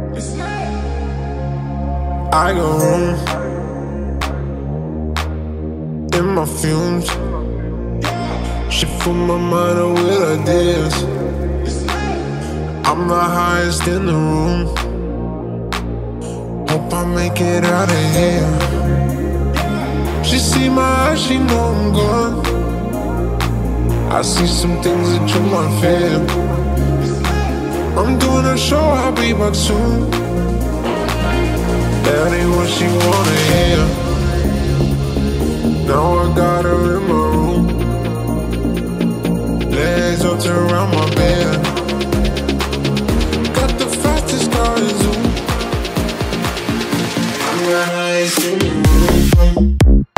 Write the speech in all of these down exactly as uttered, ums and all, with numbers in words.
I go home in my fumes. She fill my mind up with ideas. I'm the highest in the room. Hope I make it out of here. She see my eyes, she know I'm gone. I see some things that you might feel. I'm doing a show, I'll be back soon. That ain't what she wanna hear. Now I got her in my room, legs up to around my bed. Got the fastest car in Zoom. I'm the highest in the room.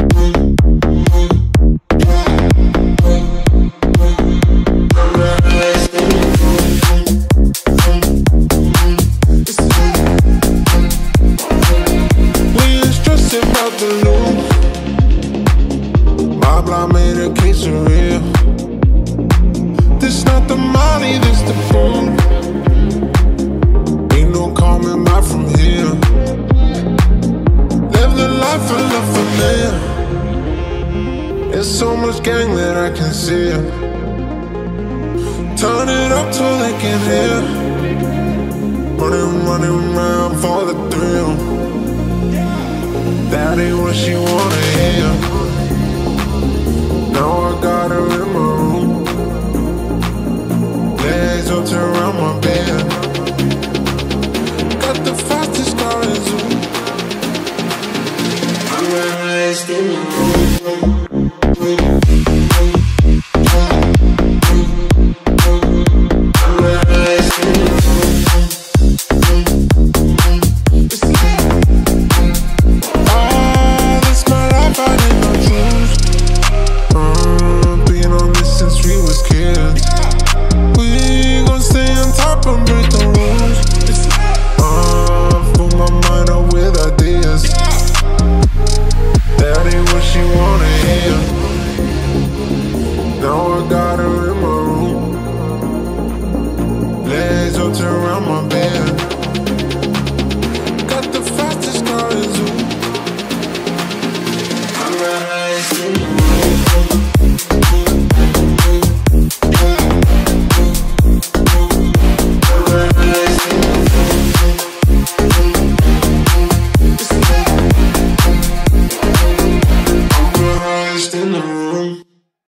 I made a queseria. This not the money, this the food. Ain't no coming back from here. Live the life I love for there. There's so much gang that I can see. Turn it up till they can hear. Running, running around for the thrill. That ain't what she wanna hear. Now I got